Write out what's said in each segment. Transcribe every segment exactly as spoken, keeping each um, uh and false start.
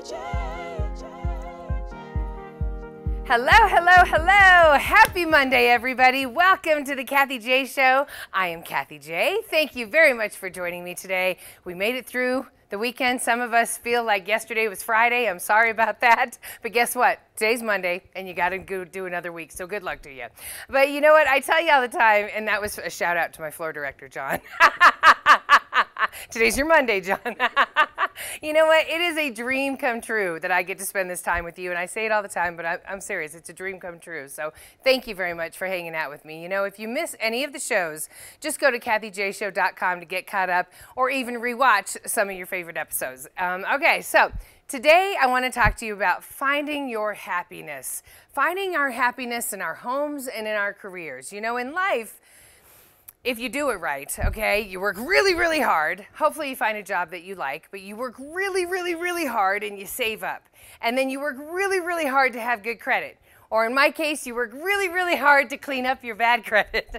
Hello, hello, hello. Happy Monday, everybody. Welcome to the Kathy J Show. I am Kathy J. Thank you very much for joining me today. We made it through the weekend. Some of us feel like yesterday was Friday. I'm sorry about that. But guess what? Today's Monday, and you got to go do another week, so good luck to you. But you know what? I tell you all the time, and that was a shout out to my floor director, John. Today's your Monday, John. You know what? It is a dream come true that I get to spend this time with you, and I say it all the time, but I, I'm serious. It's a dream come true. So thank you very much for hanging out with me. You know, if you miss any of the shows, just go to Kathy J Show dot com to get caught up, or even rewatch some of your favorite episodes. Um, okay, so today I want to talk to you about finding your happiness. Finding our happiness in our homes and in our careers. You know, in life, if you do it right, okay, you work really, really hard. Hopefully you find a job that you like, but you work really, really, really hard and you save up. And then you work really, really hard to have good credit. Or in my case, you work really, really hard to clean up your bad credit.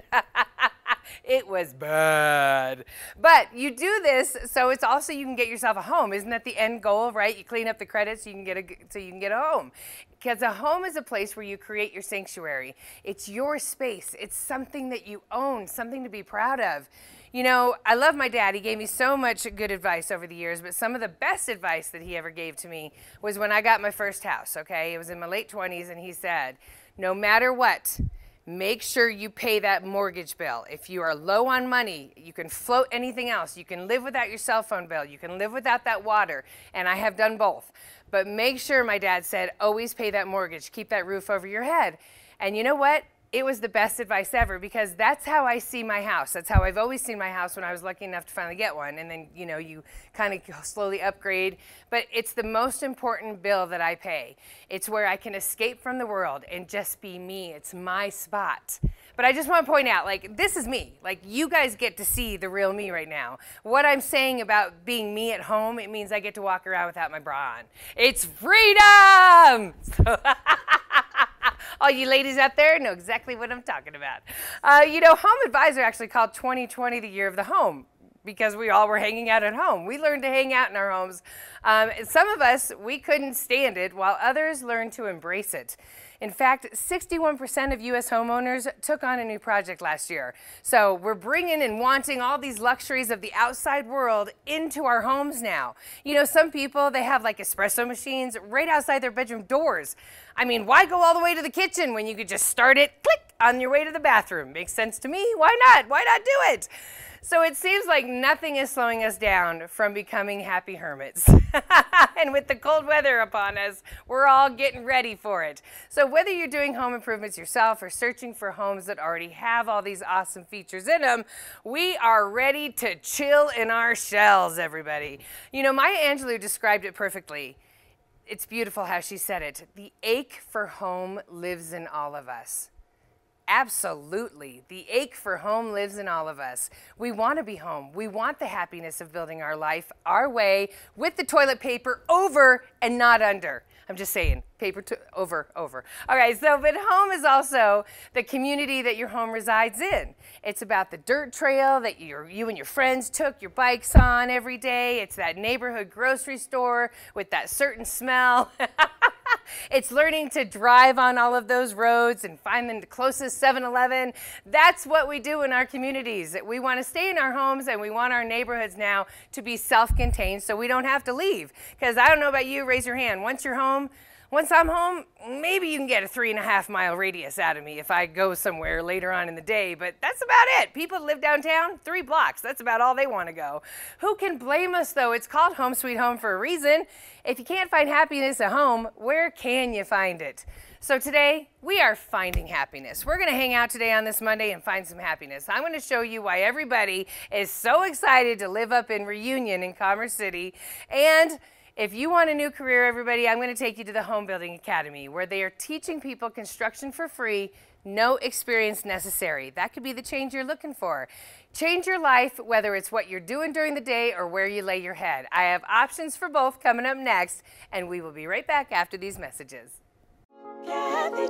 It was bad. But you do this so it's also you can get yourself a home. Isn't that the end goal, right? You clean up the credit so you can get a, so you can get a home. Because a home is a place where you create your sanctuary. It's your space. It's something that you own, something to be proud of. You know, I love my dad. He gave me so much good advice over the years, but some of the best advice that he ever gave to me was when I got my first house, okay? It was in my late twenties, and he said, no matter what, make sure you pay that mortgage bill. If you are low on money, you can float anything else. You can live without your cell phone bill. You can live without that water, and I have done both. But make sure, my dad said, always pay that mortgage. Keep that roof over your head. And you know what? It was the best advice ever, because that's how I see my house. That's how I've always seen my house when I was lucky enough to finally get one. And then, you know, you kind of slowly upgrade. But it's the most important bill that I pay. It's where I can escape from the world and just be me. It's my spot. But I just want to point out, like, this is me. Like, you guys get to see the real me right now. What I'm saying about being me at home, it means I get to walk around without my bra on. It's freedom! So all you ladies out there know exactly what I'm talking about. Uh, you know, Home Advisor actually called twenty twenty the year of the home, because we all were hanging out at home. We learned to hang out in our homes. Um, some of us, we couldn't stand it, while others learned to embrace it. In fact, sixty-one percent of U S homeowners took on a new project last year. So we're bringing and wanting all these luxuries of the outside world into our homes now. You know, some people, they have like espresso machines right outside their bedroom doors. I mean, why go all the way to the kitchen when you could just start it, click, on your way to the bathroom? Makes sense to me. Why not? Why not do it? So it seems like nothing is slowing us down from becoming happy hermits. And with the cold weather upon us, we're all getting ready for it. So whether you're doing home improvements yourself or searching for homes that already have all these awesome features in them, we are ready to chill in our shells, everybody. You know, Maya Angelou described it perfectly. It's beautiful how she said it. The ache for home lives in all of us. Absolutely. The ache for home lives in all of us. We want to be home. We want the happiness of building our life our way, with the toilet paper over and not under. I'm just saying, paper to over, over. All right, so, but home is also the community that your home resides in. It's about the dirt trail that you're, you and your friends took your bikes on every day. It's that neighborhood grocery store with that certain smell. It's learning to drive on all of those roads and find the closest seven eleven. That's what we do in our communities. We want to stay in our homes, and we want our neighborhoods now to be self-contained so we don't have to leave. Because I don't know about you, raise your hand. Once you're home, once I'm home, maybe you can get a three and a half mile radius out of me if I go somewhere later on in the day, but that's about it. People that live downtown, three blocks, that's about all they want to go. Who can blame us, though? It's called Home Sweet Home for a reason. If you can't find happiness at home, where can you find it? So today, we are finding happiness. We're going to hang out today on this Monday and find some happiness. I'm going to show you why everybody is so excited to live up in Reunion in Commerce City. And if you want a new career, everybody, I'm going to take you to the Home Building Academy, where they are teaching people construction for free, no experience necessary. That could be the change you're looking for. Change your life, whether it's what you're doing during the day or where you lay your head. I have options for both coming up next, and we will be right back after these messages. Kathy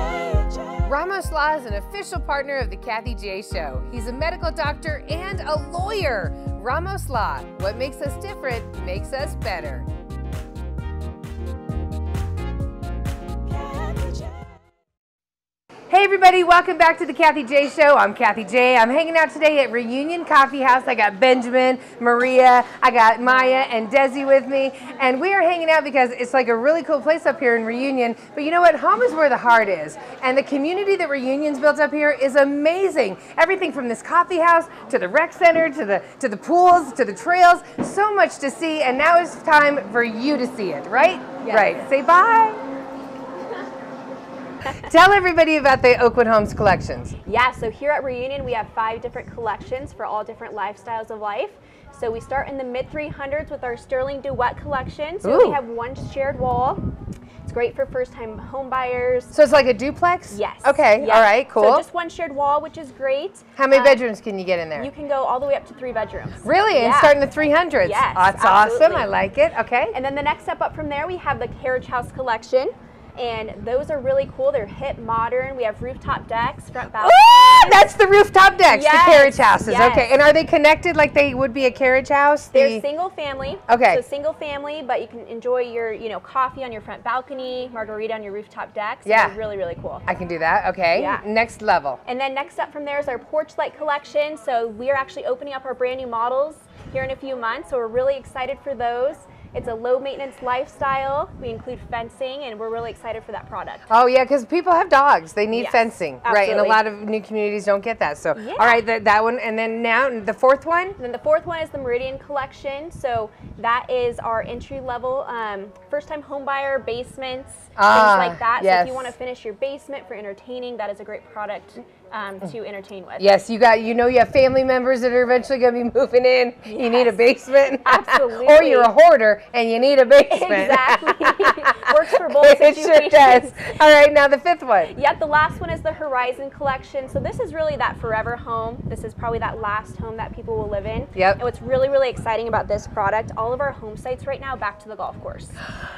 J. Ramos Law is an official partner of the Kathy J Show. He's a medical doctor and a lawyer. Ramos Law, what makes us different makes us better. everybody, welcome back to the Kathy J Show. I'm Kathy J. I'm hanging out today at Reunion Coffee House. I got Benjamin, Maria, I got Maya and Desi with me, and we are hanging out because it's like a really cool place up here in Reunion. But you know what? Home is where the heart is, and the community that Reunion's built up here is amazing. Everything from this coffee house to the rec center to the to the pools to the trails, so much to see, and now it's time for you to see it, right? Yes. Right. Say bye. Tell everybody about the Oakwood Homes collections. Yeah, so here at Reunion we have five different collections for all different lifestyles of life. So we start in the mid three hundreds with our Sterling Duet collection. So Ooh. we have one shared wall. It's great for first-time home buyers. So it's like a duplex? Yes. Okay, Yes. all right, cool. So just one shared wall, which is great. How many Uh, bedrooms can you get in there? You can go all the way up to three bedrooms. Really? And Yeah. start in the three hundreds? Yes, That's absolutely. awesome. I like it. Okay. And then the next step up from there, we have the Carriage House collection. And those are really cool. They're hip, modern. We have rooftop decks, front balconies. Ooh, that's the rooftop decks, Yes, the carriage houses. yes. Okay. And are they connected like they would be a carriage house? They're The- single family. Okay. So single family, but you can enjoy your, you know, coffee on your front balcony, margarita on your rooftop deck. So Yeah. they're really, really cool. I can do that. Okay. Yeah. Next level. And then next up from there is our porch light collection. So we are actually opening up our brand new models here in a few months. So we're really excited for those. It's a low maintenance lifestyle. We include fencing, and we're really excited for that product. Oh yeah, because people have dogs. They need Yes, fencing, right? And a absolutely. lot of new communities don't get that. So, Yeah. all right, that, that one, and then now the fourth one. And then the fourth one is the Meridian collection. So that is our entry level um, first time home buyer basements, Ah, things like that. So yes. if you want to finish your basement for entertaining, that is a great product um, to entertain with. Yes, you got. You know, you have family members that are eventually going to be moving in. You need a Yes. basement, Absolutely. or you're a hoarder and you need a basement. Exactly. Works for both It situations. sure does. All right, now the fifth one. Yep, the last one is the Horizon collection. So this is really that forever home. This is probably that last home that people will live in. Yep. And what's really, really exciting about this product, all of our home sites right now back to the golf course.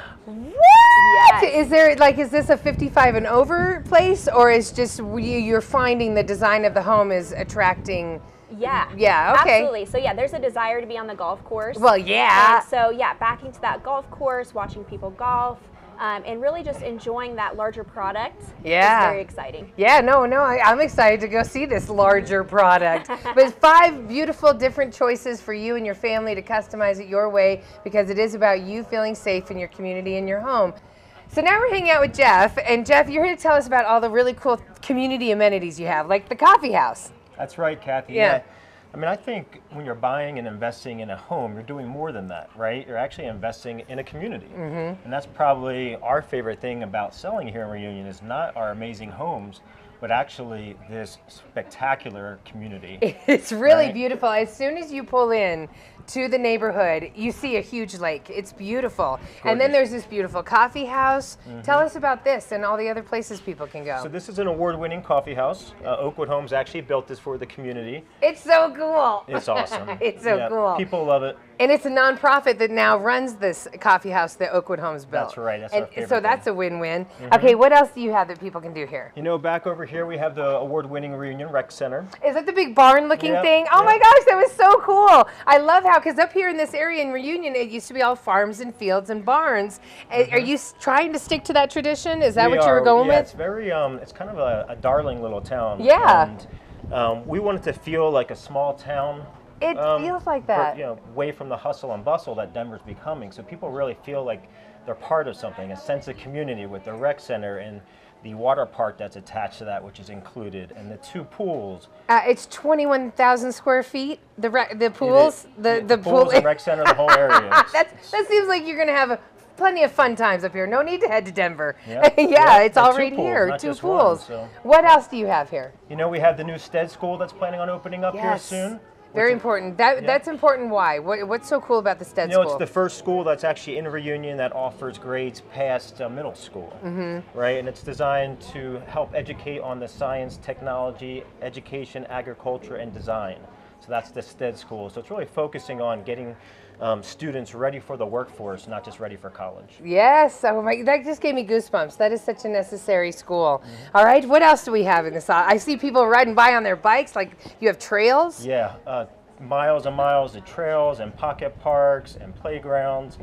What? Yes. Is there like is this a fifty-five and over place, or is just you, you're finding the design of the home is attracting? Yeah. Yeah, okay. Absolutely. So yeah, there's a desire to be on the golf course. Well, yeah. And so yeah, backing to that golf course, watching people golf, um, and really just enjoying that larger product. Yeah. Is very exciting. Yeah, no, no, I, I'm excited to go see this larger product. But five beautiful different choices for you and your family to customize it your way, because it is about you feeling safe in your community and your home. So now we're hanging out with Jeff, and Jeff, you're here to tell us about all the really cool community amenities you have, like the coffee house. That's right, Kathy. Yeah. I mean, I think when you're buying and investing in a home, you're doing more than that, right? You're actually investing in a community. Mm-hmm. And that's probably our favorite thing about selling here in Reunion is not our amazing homes, but actually this spectacular community. It's really Right. beautiful. As soon as you pull in to the neighborhood, you see a huge lake. It's beautiful. And then there's Gorgeous. this beautiful coffee house. Tell us about this and all the other places people can go. So this is an award-winning coffee house. Uh, Oakwood Homes actually built this for the community. It's so cool. It's awesome. It's so Yeah, cool. People love it. And it's a nonprofit that now runs this coffee house that Oakwood Homes built. That's right. That's and our favorite so that's thing. a win-win. Okay, what else do you have that people can do here? You know, back over here we have the award-winning Reunion Rec Center. Is that the big barn-looking Yep, thing? Oh my yep. gosh, that was so cool! I love how, because up here in this area in Reunion, it used to be all farms and fields and barns. A- Are you s- trying to stick to that tradition? Is that We what you were are- going yeah, with? It's very, um, it's kind of a, a darling little town. Yeah. And um, we wanted to feel like a small town. It um, feels like for- that. you know, away from the hustle and bustle that Denver's becoming. So people really feel like they're part of something, a sense of community with the rec center and the water park that's attached to that, which is included, and the two pools. Uh, it's twenty-one thousand square feet. The re- the pools, the yeah, the, pools pool. and rec center, the whole area. It's- That's, that seems like you're going to have a, plenty of fun times up here. No need to head to Denver. Yeah, yeah, yeah, it's and all two right pools, here. not Two just one, pools. so- What else do you have here? You know, we have the new Stead School that's planning on opening up here Yes. soon. Very which is- important. That Yeah. that's important. Why? What, what's so cool about the Stead You know, School? it's the first school that's actually in Reunion that offers grades past uh, middle school, Mm-hmm. right? And it's designed to help educate on the science, technology, education, agriculture, and design. So that's the Stead School. So it's really focusing on getting um, students ready for the workforce, not just ready for college. Yes. Oh my, that just gave me goosebumps. That is such a necessary school. Mm-hmm. All right. What else do we have in this? I see people riding by on their bikes. Like you have trails. Yeah, uh, miles and miles of trails and pocket parks and playgrounds.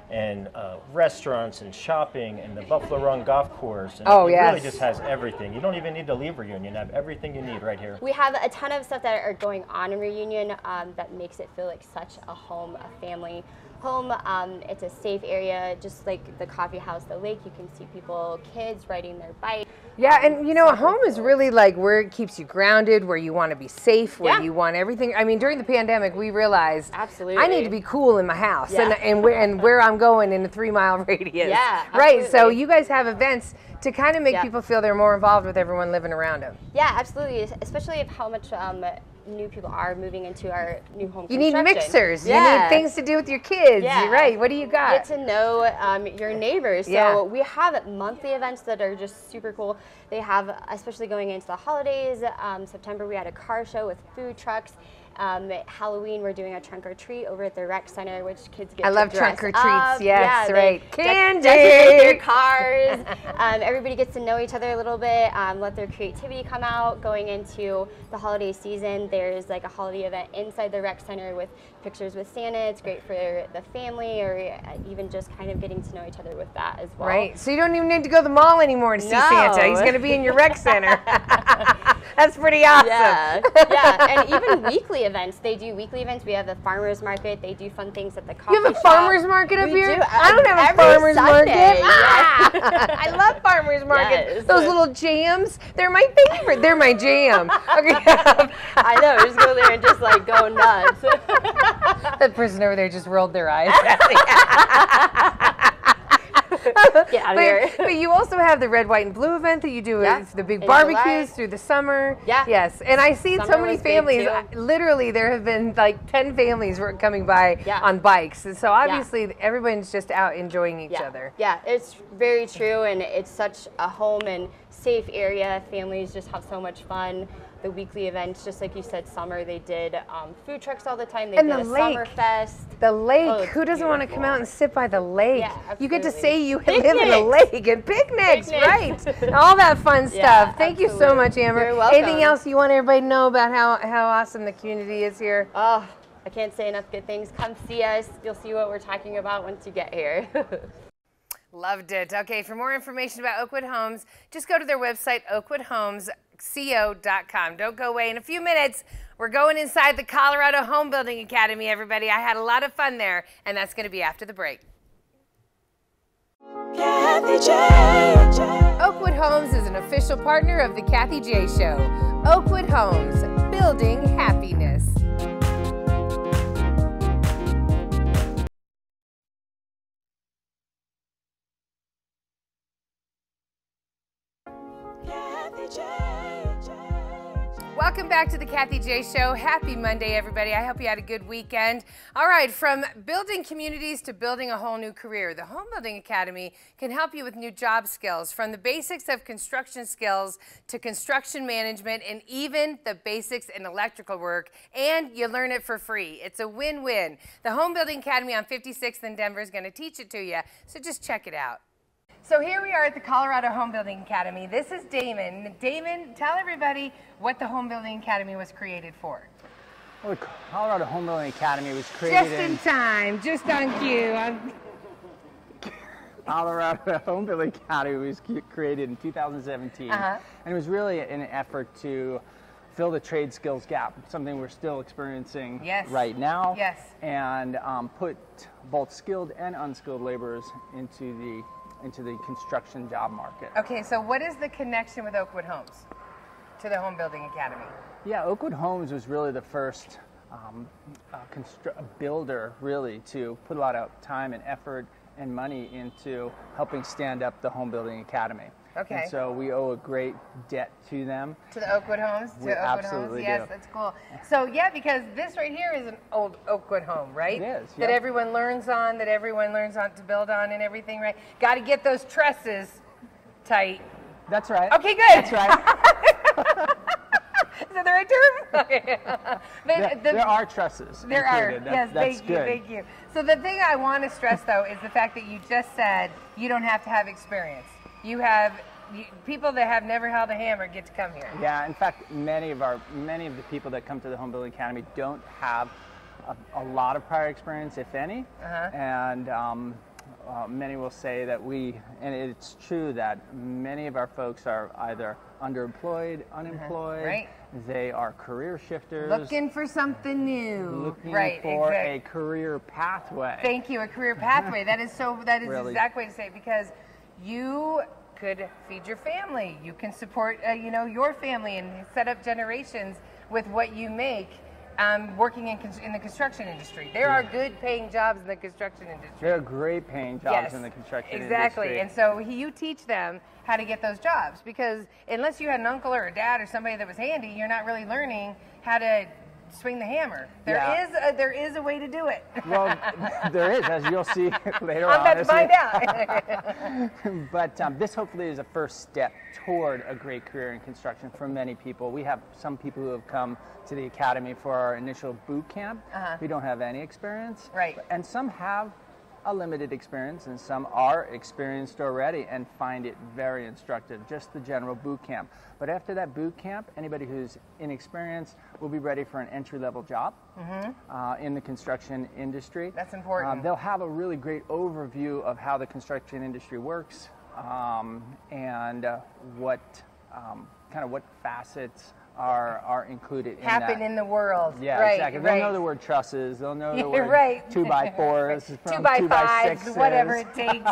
and uh, restaurants and shopping and the Buffalo Run Golf Course. And Oh, it yes. really just has everything. You don't even need to leave Reunion. You have everything you need right here. We have a ton of stuff that are going on in Reunion um, that makes it feel like such a home, a family home. Um, it's a safe area, just like the coffee house, the lake. You can see people, kids riding their bike. Yeah, and you know, a home is really like where it keeps you grounded, where you want to be safe, where Yeah. you want everything. I mean, during the pandemic, we realized Absolutely. I need to be cool in my house Yeah. and, and, where, and where I'm going in a three mile radius. Yeah, Right, so absolutely. you guys have events to kind of make Yeah. people feel they're more involved with everyone living around them. Yeah, absolutely, especially of how much um, new people are moving into our new home You need construction. mixers. You Yeah. need things to do with your kids. Yeah. You're right. What do you got? Get to know um, your neighbors. So Yeah. we have monthly events that are just super cool. They have, especially going into the holidays, um, September we had a car show with food trucks. Um, Halloween we're doing a trunk or treat over at the rec center, which kids get I to love dress trunk or treats. up. Yes, yeah, right. They Candy. de- decorate their cars. um, everybody gets to know each other a little bit, um, let their creativity come out. Going into the holiday season, there's like a holiday event inside the rec center with pictures with Santa. It's great for the family, or even just kind of getting to know each other with that as well. Right. So you don't even need to go to the mall anymore to see No. Santa. He's going to be in your rec center. That's pretty awesome. Yeah, yeah, and even weekly events. They do weekly events. We have the farmers market. They do fun things at the coffee You have a shop. farmer's market up We here? do, I don't have a every farmer's Sunday, market. yeah. Ah, I love farmer's market. Yes. Those little jams, they're my favorite. They're my jam. Okay. I know. Just go there and just like go nuts. That person over there just rolled their eyes. Get out of but, here. but you also have the red, white, and blue event that you do Yeah. with the big In barbecues July. through the summer. Yeah. Yes. And I see so Summer many was big, families. too. I- Literally, there have been like ten families were coming by Yeah. on bikes. And so obviously, everyone's just out enjoying each yeah. other. Yeah, it's very true, and it's such a home and safe area. Families just have so much fun. The weekly events, just like you said, summer they did um, food trucks all the time. They And did the a lake. summer fest. The lake. Oh, it's Who doesn't want to come beautiful. out and sit by the lake? Yeah, you get to absolutely. say you live in a Picnics. lake and picnics, Picnics. right? All that fun stuff. Yeah, Thank you so absolutely. much, Amber. You're welcome. Anything else you want everybody to know about how, how awesome the community is here? Oh, I can't say enough good things. Come see us. You'll see what we're talking about once you get here. Loved it. Okay, for more information about Oakwood Homes, just go to their website, oakwood homes co dot com. Don't go away. In a few minutes, we're going inside the Colorado Home Building Academy, everybody. I had a lot of fun there, and that's going to be after the break. Kathy J. Oakwood Homes is an official partner of the Kathy J Show. Oakwood Homes, building happiness. Kathy J. Welcome back to the Kathy J Show. Happy Monday, everybody. I hope you had a good weekend. All right, from building communities to building a whole new career, the Home Building Academy can help you with new job skills, from the basics of construction skills to construction management and even the basics in electrical work, and you learn it for free. It's a win-win. The Home Building Academy on fifty-sixth in Denver is going to teach it to you, so just check it out. So here we are at the Colorado Home Building Academy. This is Damon. Damon, tell everybody what the Home Building Academy was created for. Well, the Colorado Home Building Academy was created Just in time, just on cue. I'm- Colorado Home Building Academy was cu- created in two thousand seventeen, Uh-huh. and it was really an effort to fill the trade skills gap, something we're still experiencing Yes. right now. Yes. And um, put both skilled and unskilled laborers into the into the construction job market. Okay, so what is the connection with Oakwood Homes to the Home Building Academy? Yeah, Oakwood Homes was really the first um, uh, constru- builder, really, to put a lot of time and effort and money into helping stand up the Home Building Academy. Okay. And so we owe a great debt to them. To the Oakwood Homes? To We Oakwood absolutely Homes? Yes, do. that's cool. So yeah, because this right here is an old Oakwood home, right? It is, That yep. everyone learns on, that everyone learns on to build on and everything, right? Got to get those trusses tight. That's right. Okay, good. That's right. Is that the right term? Okay. But there, the- there are trusses There are. included. That- Yes, that's thank good. you, thank you. So the thing I want to stress, though, is the fact that you just said you don't have to have experience. You have you, people that have never held a hammer get to come here. Yeah, in fact, many of our many of the people that come to the Home Building Academy don't have a, a lot of prior experience, if any, Uh-huh. and um, uh, many will say that we, and it's true that many of our folks are either underemployed, unemployed, Right. they are career shifters, Looking for something new. looking right, for exact- a career pathway. Thank you, a career pathway. That is so, that is the Really. exact way to say it, because you could feed your family. You can support, uh, you know, your family and set up generations with what you make. Um, working in, cons- in the construction industry, there are good paying jobs in the construction industry. There are great paying jobs Yes, in the construction exactly. industry. And so he, you teach them how to get those jobs, because unless you had an uncle or a dad or somebody that was handy, you're not really learning how to swing the hammer. There Yeah. is a, there is a way to do it. Well, there is, as you'll see later I'm on. about to as we- find out. But um, this hopefully is a first step toward a great career in construction for many people. We have some people who have come to the academy for our initial boot camp. Uh-huh. We don't have any experience. Right. And some have a limited experience, and some are experienced already and find it very instructive, just the general boot camp. But after that boot camp, anybody who's inexperienced will be ready for an entry-level job uh, in the construction industry. That's important. Um, they'll have a really great overview of how the construction industry works um, and uh, what um, kind of what facets are are included in Happen that. in the world. Yeah, right, exactly. They'll right. know the word trusses. They'll know the Yeah, word right. two by fours. from two by two fives, sixes. whatever it takes.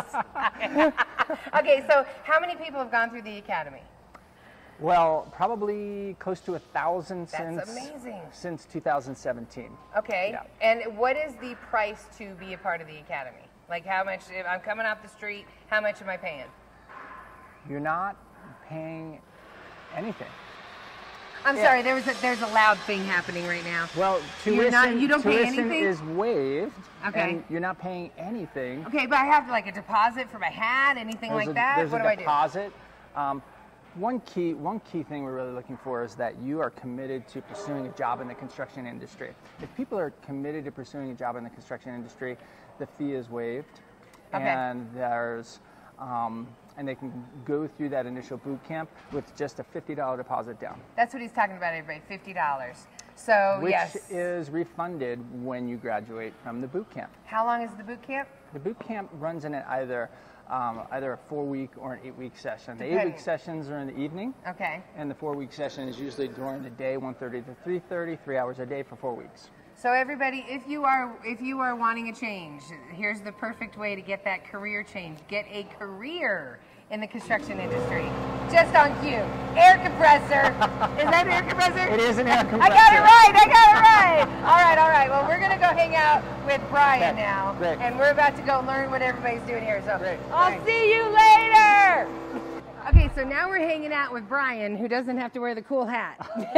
Okay, so how many people have gone through the academy? Well, probably close to a thousand That's since amazing. since two thousand seventeen. Okay, Yeah. and what is the price to be a part of the academy? Like how much, if I'm coming off the street, how much am I paying? You're not paying anything. I'm Yeah. sorry, there was a, there's a loud thing happening right now. Well, tuition, You're not- you don't pay tuition anything? is waived, Okay. and you're not paying anything. Okay, but I have like a deposit for my hat, anything There's like a, that? There's What a do I do? deposit. Um, one key, one key thing we're really looking for is that you are committed to pursuing a job in the construction industry. If people are committed to pursuing a job in the construction industry, the fee is waived, Okay. and there's, um, and they can go through that initial boot camp with just a fifty dollar deposit down, That's what he's talking about, everybody, fifty dollars. So, which yes. is refunded when you graduate from the boot camp. How long is the boot camp? The boot camp runs in at either um, either a four-week or an eight-week session. The Depending. eight-week sessions are in the evening, Okay. and the four-week session is usually during the day, one thirty to three thirty, three hours a day for four weeks. So everybody, if you are if you are wanting a change, here's the perfect way to get that career change. Get a career in the construction industry. Just on cue. Air compressor. Is that an air compressor? It is an air I compressor. got it right. I got it right. All right, all right. Well, we're going to go hang out with Brian Okay, now. great. And we're about to go learn what everybody's doing here. So Great, I'll thanks. see you later. Okay, so now we're hanging out with Brian, who doesn't have to wear the cool hat.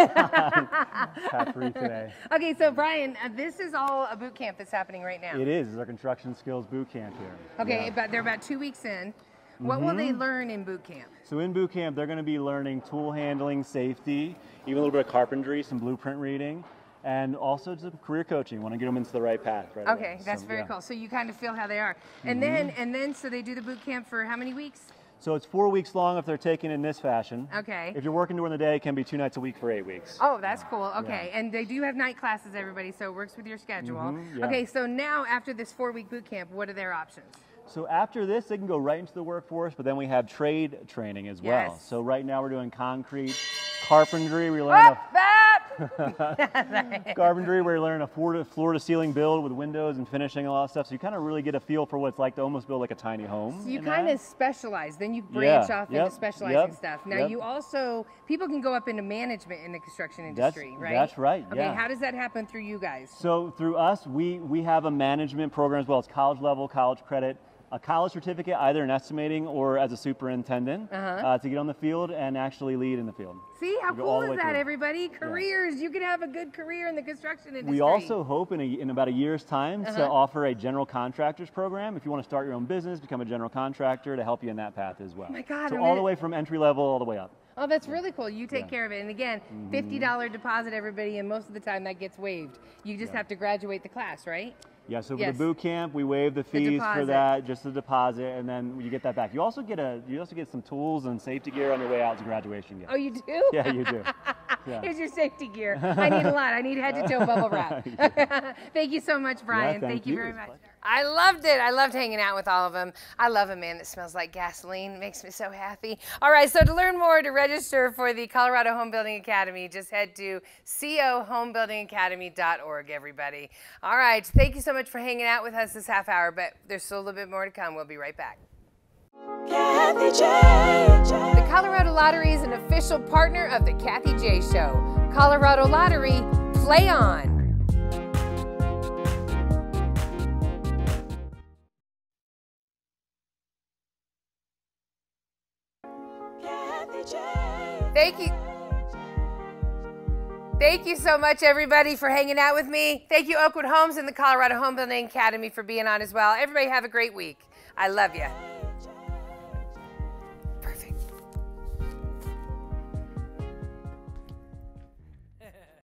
Hat free today. Okay, so Brian, uh, this is all a boot camp that's happening right now. It is. It's our construction skills boot camp here. Okay, Yeah. but they're about two weeks in. What will they learn in boot camp? So in boot camp, they're going to be learning tool handling, safety, even a little bit of carpentry, some blueprint reading, and also some career coaching. Want to get them into the right path. Right Okay, away. that's So, very yeah. cool. So you kind of feel how they are, and then and then so they do the boot camp for how many weeks? So it's four weeks long if they're taken in this fashion. Okay. If you're working during the day, it can be two nights a week for eight weeks. Oh, that's cool. Okay, and they do have night classes, everybody, so it works with your schedule. Mhm, yeah. Okay, so now after this four-week boot camp, what are their options? So after this, they can go right into the workforce, but then we have trade training as well. Yes. So right now we're doing concrete, carpentry. We learn Up, that! a carpentry. We're learning a floor to, floor to ceiling build with windows and finishing a lot of stuff. So you kind of really get a feel for what it's like to almost build like a tiny home. So you in kind that. of specialize, then you branch Yeah, off yep, into specializing yep, stuff. Now yep. you also, people can go up into management in the construction That's- industry, right? that's right, Okay, yeah. how does that happen through you guys? So through us, we, we have a management program as well as college level, college credit, a college certificate either in estimating or as a superintendent Uh-huh. uh, to get on the field and actually lead in the field. See, how We go all cool the is way that, through. everybody? Careers, you can have a good career in the construction industry. We also hope in, a, in about a year's time to Uh-huh. offer a general contractors program. If you want to start your own business, become a general contractor to help you in that path as well. Oh my God, So I'm all in- the way from entry level all the way up. Oh, that's really cool. You take Yeah. care of it. And again, fifty dollars deposit, everybody, and most of the time that gets waived. You just Yeah. have to graduate the class, right? Yeah, so for Yes. the boot camp, we waive the fees deposit. for that, just the deposit, and then you get that back. You also get a, you also get some tools and safety gear on your way out to graduation gift. Oh, you do? Yeah, you do. Yeah. Here's your safety gear. I need a lot. I need head to toe bubble wrap. Thank you so much, Brian. thank you you. very It's a much. pleasure. I loved it. I loved hanging out with all of them. I love a man that smells like gasoline. It makes me so happy. All right, so to learn more, to register for the Colorado Home Building Academy, just head to co home building academy dot org, everybody. All right, thank you so much for hanging out with us this half hour, but there's still a little bit more to come. We'll be right back. Kathy J. The Colorado Lottery is an official partner of the Kathy J Show. Colorado Lottery, play on. Thank you. Thank you so much, everybody, for hanging out with me. Thank you, Oakwood Homes and the Colorado Home Building Academy, for being on as well. Everybody have a great week. I love you.